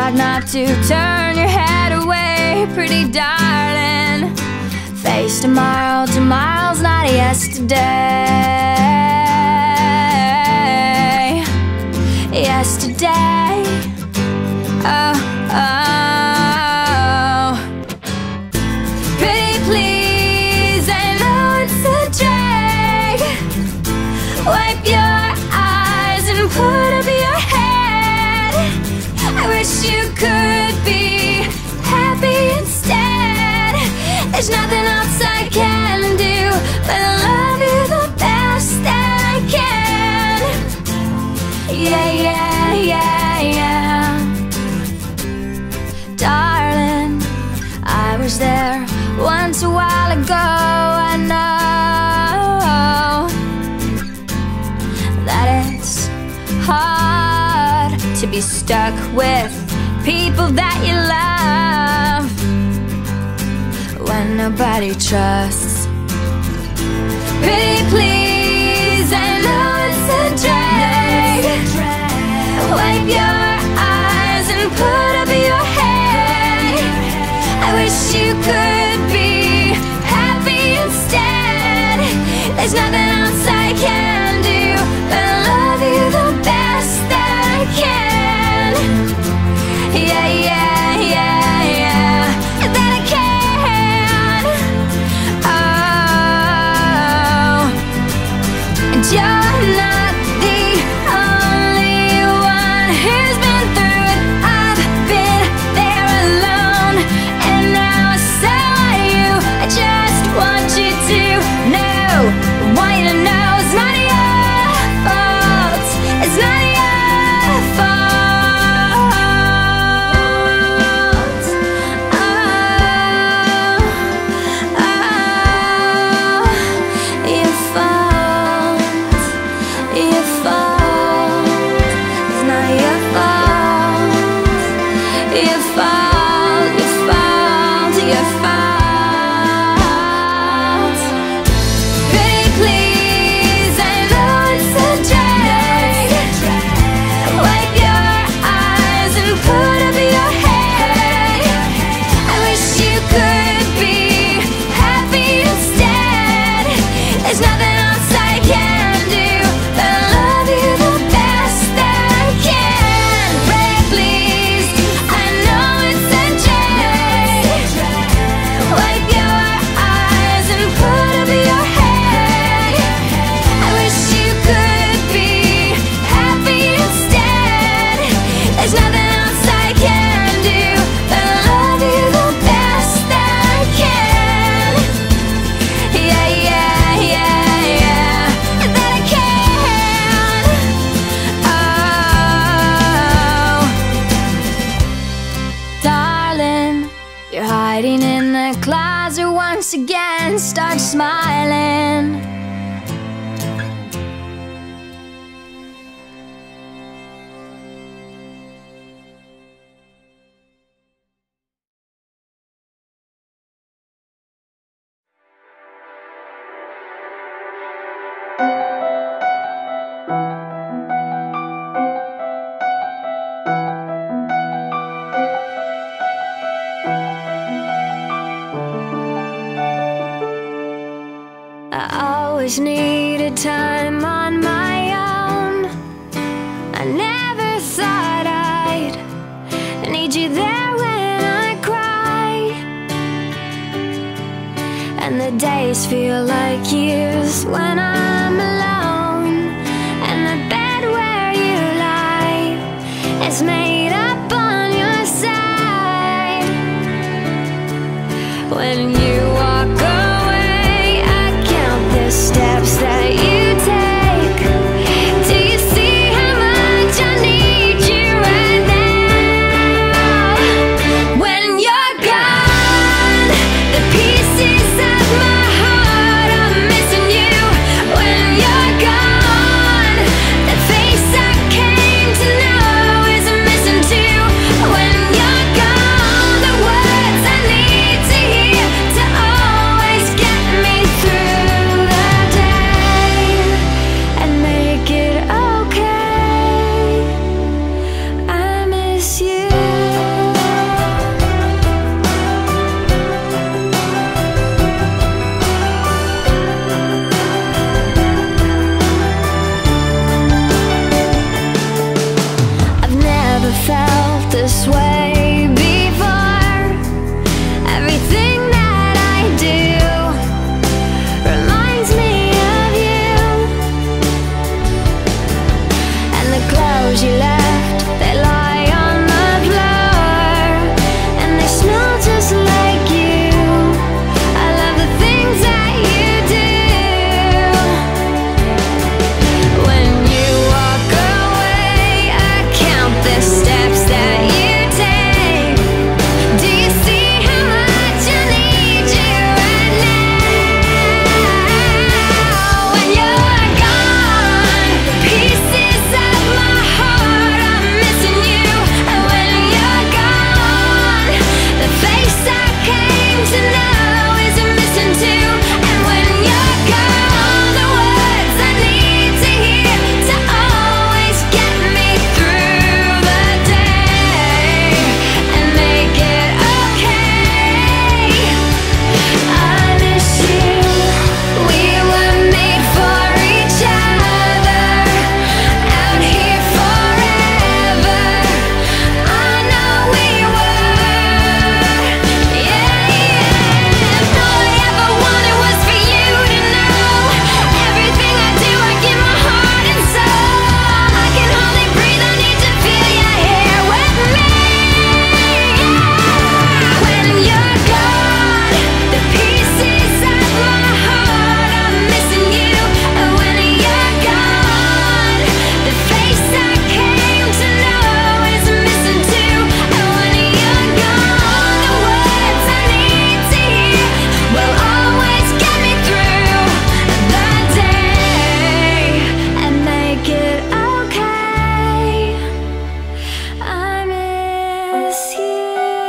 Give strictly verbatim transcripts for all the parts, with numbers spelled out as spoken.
hard not to turn your head away, pretty darling. Face tomorrow, tomorrow's not yesterday. Yesterday, oh, oh. Pretty please, I know it's a drag. Wipe your eyes and put up your head. I wish you could be happy instead. There's nothing else I can do but love you the best that I can. Yeah, yeah, yeah, yeah. Darling, I was there once a while ago. I know that it's hard to be stuck with people that you love when nobody trusts. Pretty please, I know it's a drag. Wipe your eyes and put up your head. I wish you could be happy instead. There's nothing else I can do but love you the best that I can. Yeah, yeah, yeah, yeah, that I can. Oh, and you're not the only one who's been through it. I've been there alone, and now so are you. I just want you to know, want you to know it's not your fault. It's not your fault. Oh, oh, your fault. Your fault. It's not your fault. Your fault. Your fault. Your fault. Pretty please, I know it's a drag. Wipe your eyes and put up your head. I wish you could be happy instead. There's nothing else I can do but love you the best that I can. Pretty please, I know it's a drag. Wipe your eyes and put up your head. I wish you could be happy instead. There's nothing else I can do but love you the best that I can. Yeah, yeah, yeah, yeah, that I can. Oh, darling, you're hiding in the closet once again. Start smiling. I always needed time on my own. I never thought I'd need you there when I cry, and the days feel like years when I'm alone. And the bed where you lie is made up on your side. When you walk away, I count the steps that you take. Do you see how much I need you right now? When you're gone, the pieces of my heart are missing you. When you're gone, the face I came to know is missing too. When you're gone, the words I need to hear to never felt this way before. Everything that I do reminds me of you, and the clothes you left, they lie on the floor, and they smell just like you. I love the things that you do. When you walk away, I count the steps that you take. Do you see how much I need you right now? When you're gone, the pieces of my heart, I'm missing you. And when you're gone, the face I came to know is missing too. And when you're gone, the words I need to hear to always get me through the day and make it okay. I miss you. We were made for each other, out here forever. I know we were, yeah, yeah. All I ever wanted was for you to know everything I do, I give my heart and soul. I can hardly breathe, I need to feel you here with me. When you're gone, the pieces of my heart, I'm missing you. And when you're gone, the face I came to know is missing too. And when you're gone, the words I need to hear will always get me through the day and make it okay. I miss you.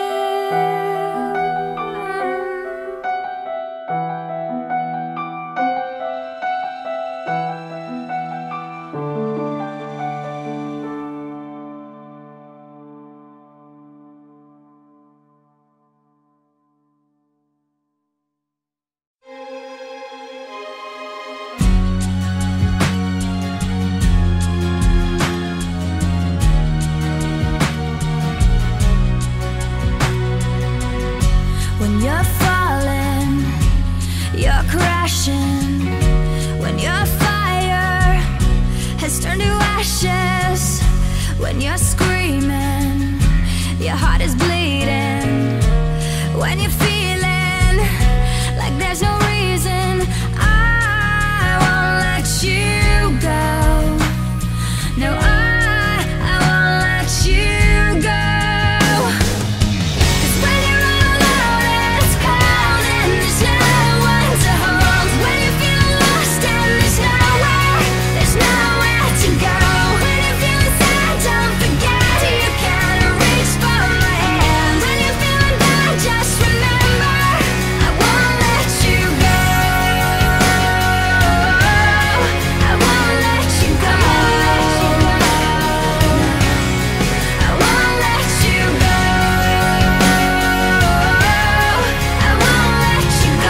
When you're falling, you're crashing. When your fire has turned to ashes. When you're screaming, your heart is bleeding. When you're feeling like there's no reason, I won't let you go. No, I, I won't let you go. 'Cause when you're all alone, it's cold and there's no one to hold. When you feel lost and there's nowhere, there's nowhere to go. When you're feeling sad, don't forget you can reach for my hand. When you're feeling bad, just remember I won't let you go. I won't let you go. I won't let you go. I won't let you go.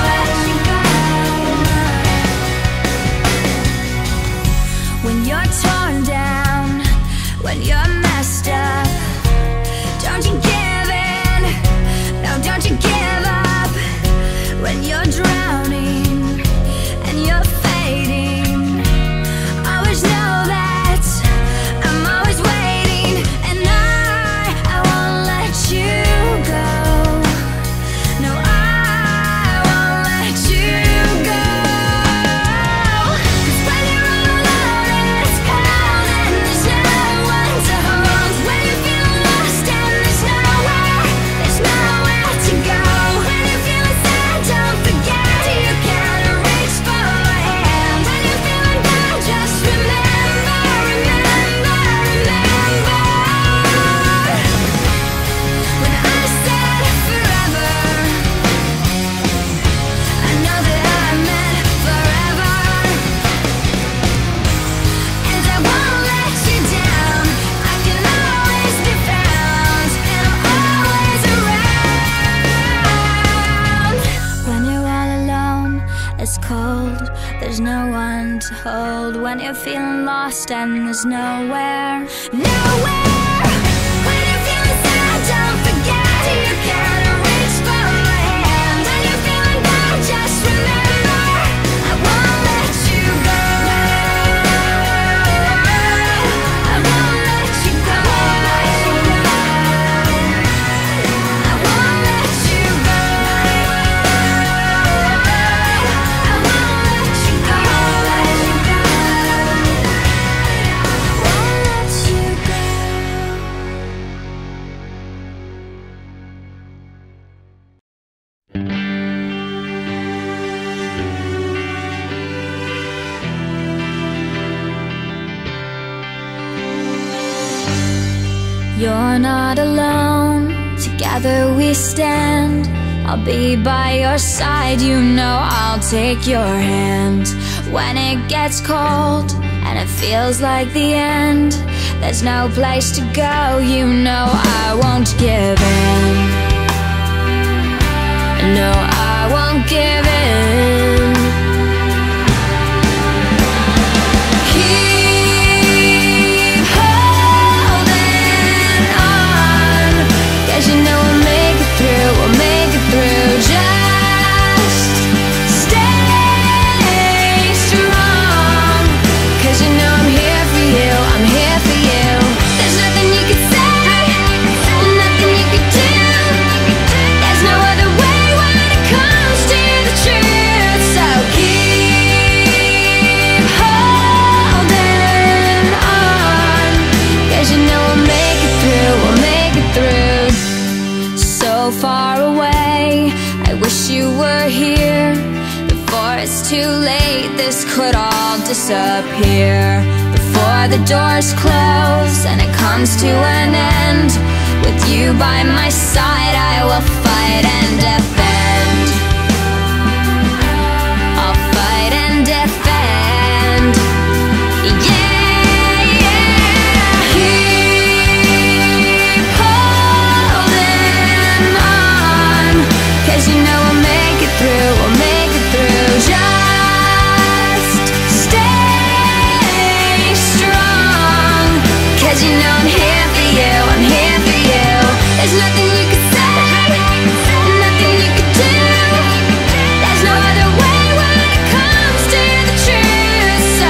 When you're torn down, when you're messed up, don't you give in. No, don't you give up. When you're drowning and you're fading, always know that I'm always waiting, and I, I won't let you go. No, I won't let you go. 'Cause when you're all alone, it's cold and there's no one to hold. When you feel lost and there's nowhere, there's nowhere to go. When you're feeling sad, don't forget you can reach for my hand. When you're feeling bad, just remember, remember, remember. When I said forever, I know that I meant forever. And I won't let you down. I can always be found, and I'm always around. When you're all alone, it's cold, there's no one to hold. When you're feeling lost and there's nowhere, nowhere You're not alone, together we stand. I'll be by your side, you know I'll take your hand. When it gets cold and it feels like the end, there's no place to go, you know I won't give in. No, I won't give in. Keep holding on, 'cause you know we'll make it through, we'll make it through. Just stay strong, 'cause you know I'm here for you, I'm here for you. There's nothing you can say, nothing you can do. There's no other way when it comes to the truth. So keep holding on, 'cause you know we'll make it through, we'll make it through. So far away, I wish you were here. Before it's too late, this could all disappear. Before the doors close and it comes to an end, with you by my side I will fight and defend. I'll fight and defend. Yeah, yeah. Keep holding on, 'cause you know we'll make it through, we'll make it through. Just stay strong, 'cause you know I'm here for you, I'm here for you. There's nothing you can say, nothing you can do. There's no other way when it comes to the truth. So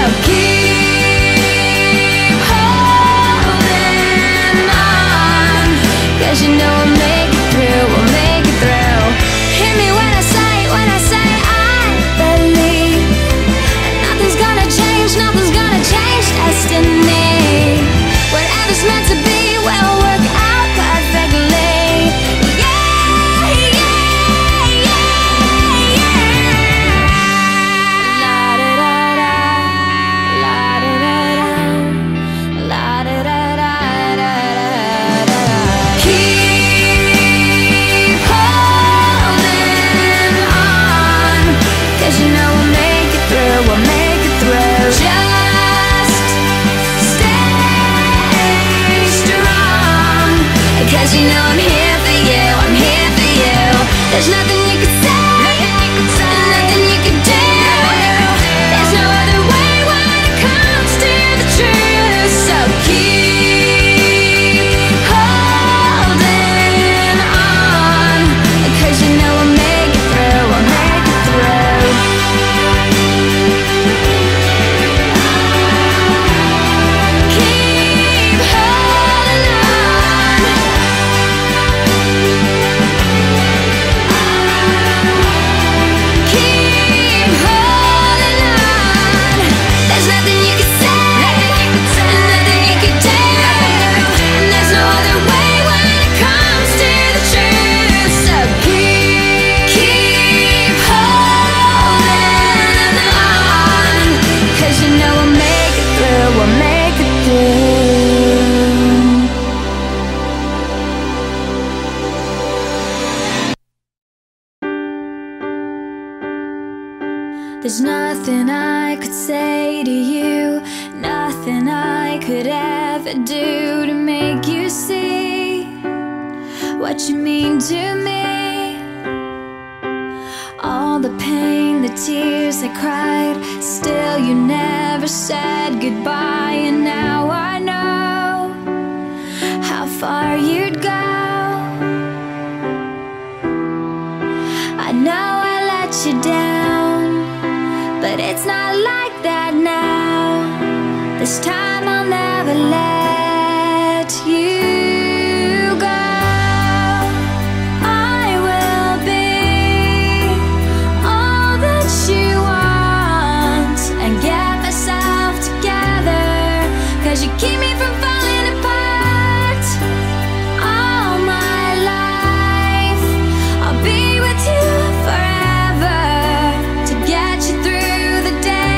keep holding on, 'cause you know we'll make it through, we'll make it through. Hear me when I say, when I say I believe nothing's gonna change, nothing's gonna change destiny. Whatever's meant to be will work out perfectly. Yeah, yeah, yeah, yeah. La da da da, la da da da, la da da da da da. Keep holding on, 'cause you know we'll make it through, we'll make it through. Just stay strong, 'cause you know I'm here for you, I'm here for you. There's nothing you can say, nothing you can do. There's no other way when it comes to the truth. So keep holding on, 'cause you know we'll make it through, we'll make it through. Keep holding on. Keep holding on. There's nothing you can say, nothing you can do. And there's no other way when it comes to the truth. So keep, keep holding on, 'cause you know we'll make it through, we'll make it through. There's nothing I could say to you, nothing I could ever do to make you see what you mean to me. All the pain, the tears I cried, still you never said goodbye. And now I know how far you'd go. I know I let you down, but it's not like that now. This time I'll never let you go. I will be all that you want and get myself together, 'cause you keep me from falling apart. All my life I'll be with you forever, to get you through the day.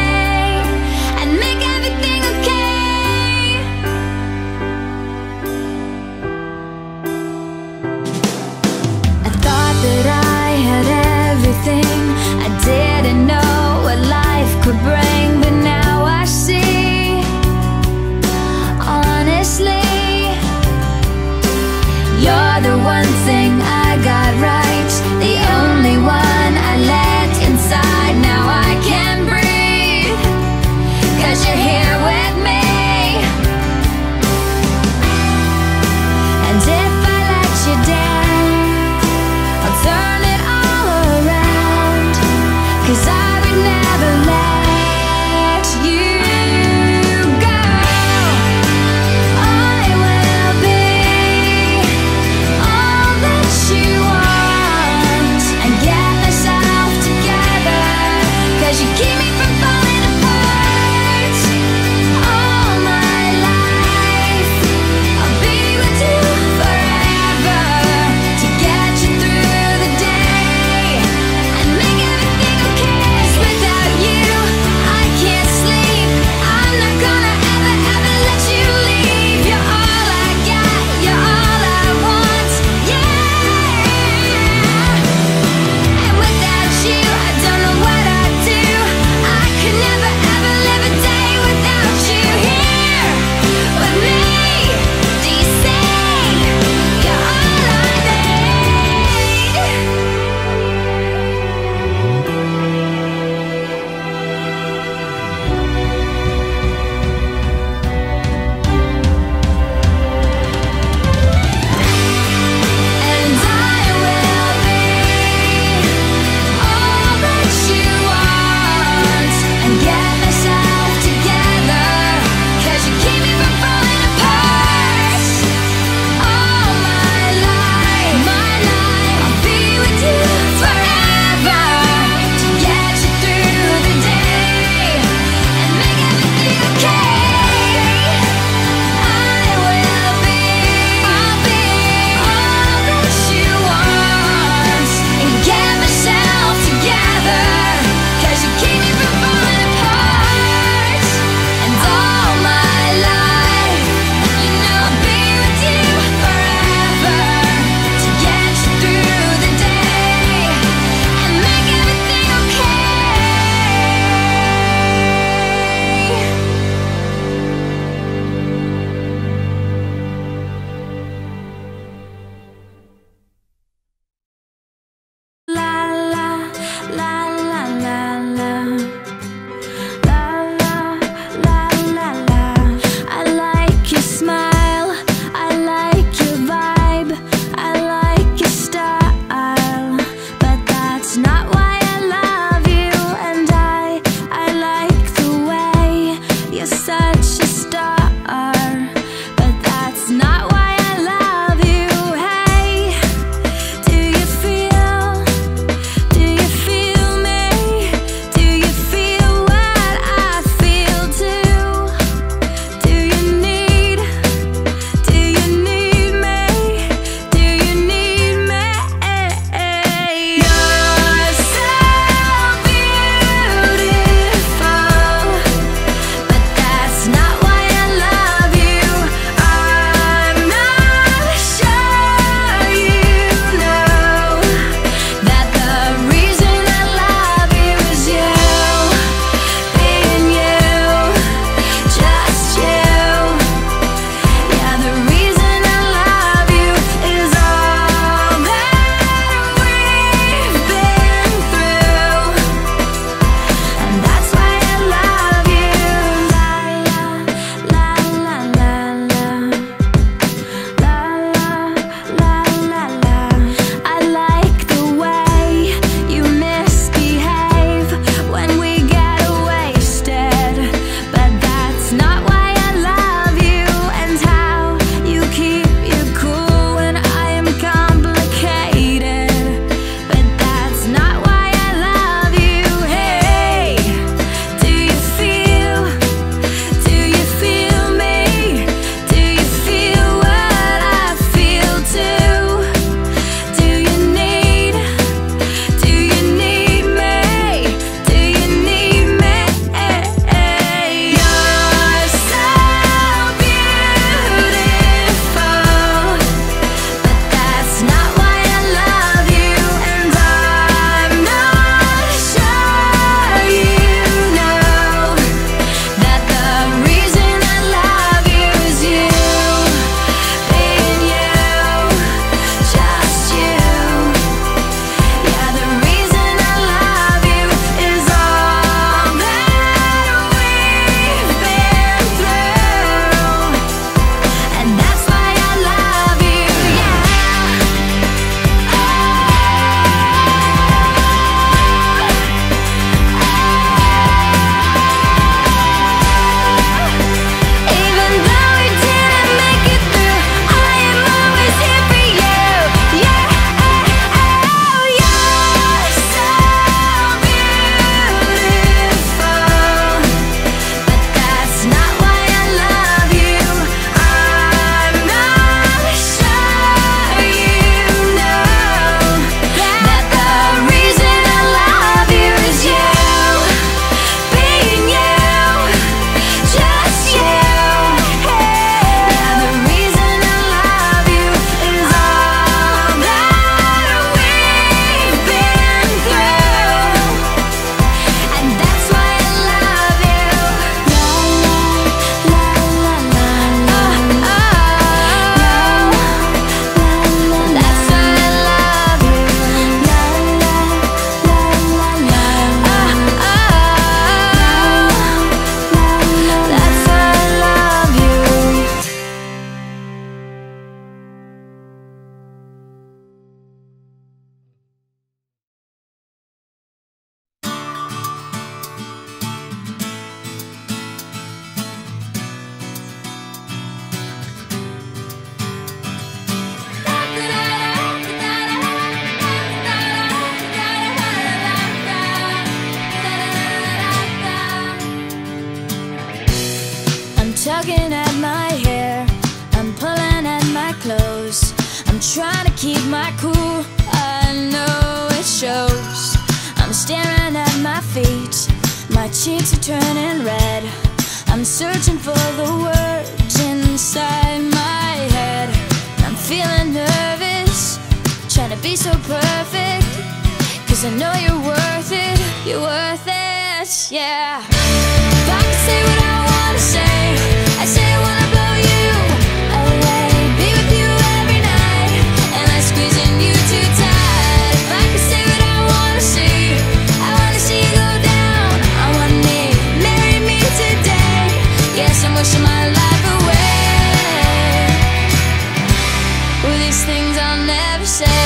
trying to keep my cool, I know it shows. I'm staring at my feet, my cheeks are turning red. I'm searching for the words inside my head. I'm feeling nervous, trying to be so perfect, 'cause I know you're worth it, you're worth it, yeah. If I could say what I wanna say, I say I wanna blow you away, be with you every night, and I'm squeezing you too tight. If I could say what I wanna see, I wanna see you go down on one knee, marry me today. Yes, I'm wishing my life away. Well, these things I'll never say.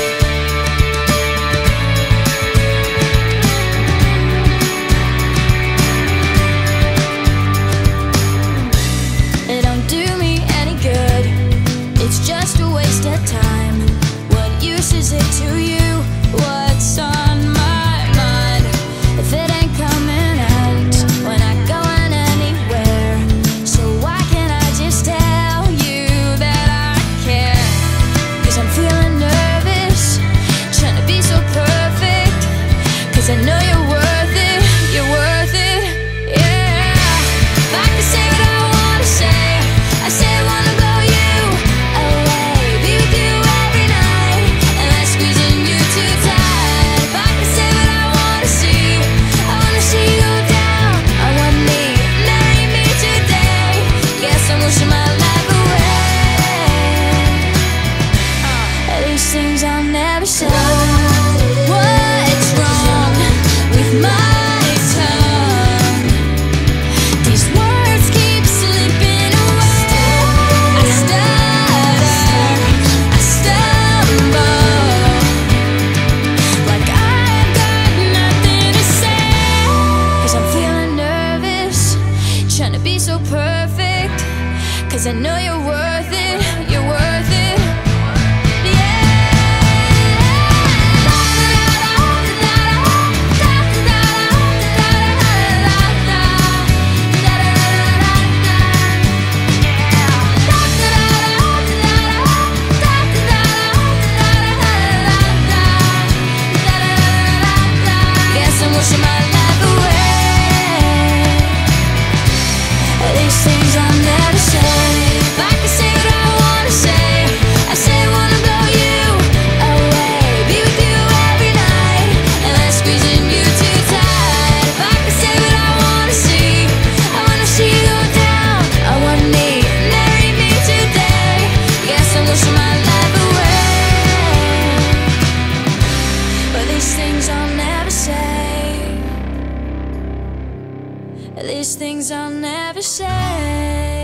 It don't do me any good, it's just a waste of time. What use is it to you? What's on my mind? If it ain't coming out, we're not going anywhere. So why can't I just tell you that I care? 'Cause I'm feeling nervous, trying to be so perfect, 'cause I know you're worth it, you're worth it, yeah. If I could say what I wanna say, I say I wanna blow you away, be with you every night, and I'm squeezing you too tight. If I could say what I wanna see, I wanna see you go down on one knee, marry me today. Yes, I'm wishing my life away. Uh, these things I'll never say. What's wrong with my tongue? These words keep slipping away. I stutter, I stumble, like I've got nothing to say. 'Cause I'm feeling nervous, trying to be so perfect, 'cause I know you're worth it, you're worth it, wishing my life away. These things I'll never say. If I could say what I wanna say, I say I wanna blow you away, be with you every night, and I'm squeezing you too tight. If I could say what I wanna see, I wanna see you go down on one knee, marry me today. Yes, I'm wishing my life away. But these things I'll never say. These things I'll never say.